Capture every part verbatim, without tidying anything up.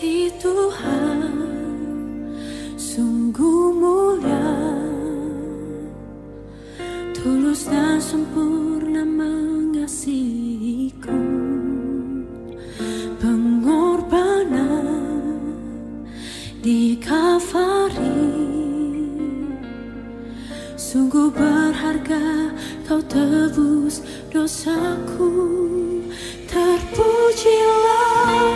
Kasih Tuhan sungguh mulia, tulus dan sempurna mengasihiku. Pengorbanan di Kalvari sungguh berharga, kau tebus dosaku. Terpujilah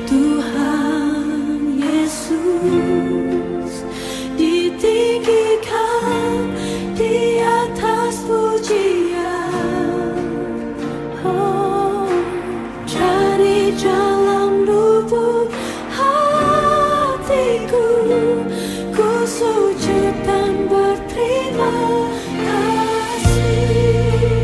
Tuhan Yesus, ditinggikan di atas pujian. Oh, dari dalam lubuk hatiku, ku sujud dan berterima kasih.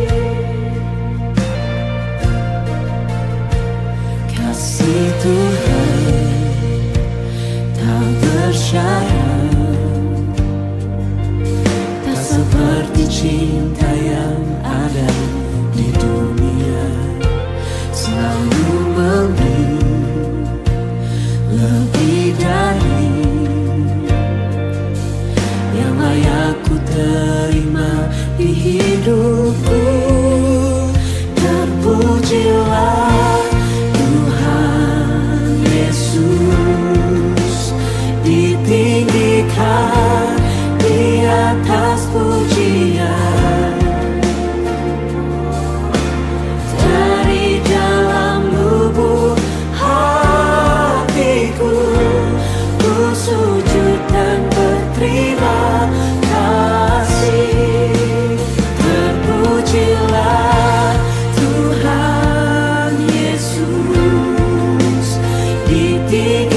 Kasih Tuhan tak bersyarat, tak seperti cinta yang ada di dunia. Selalu memberi lebih dari yang layak ku terima di hidupku. Terpujilah Tuhan Yesus, ditinggikan di atas pujian. Dari dalam lubuk hatiku, ku sujud dan berterima kasih. Terpujilah Tuhan Yesus, ditinggikan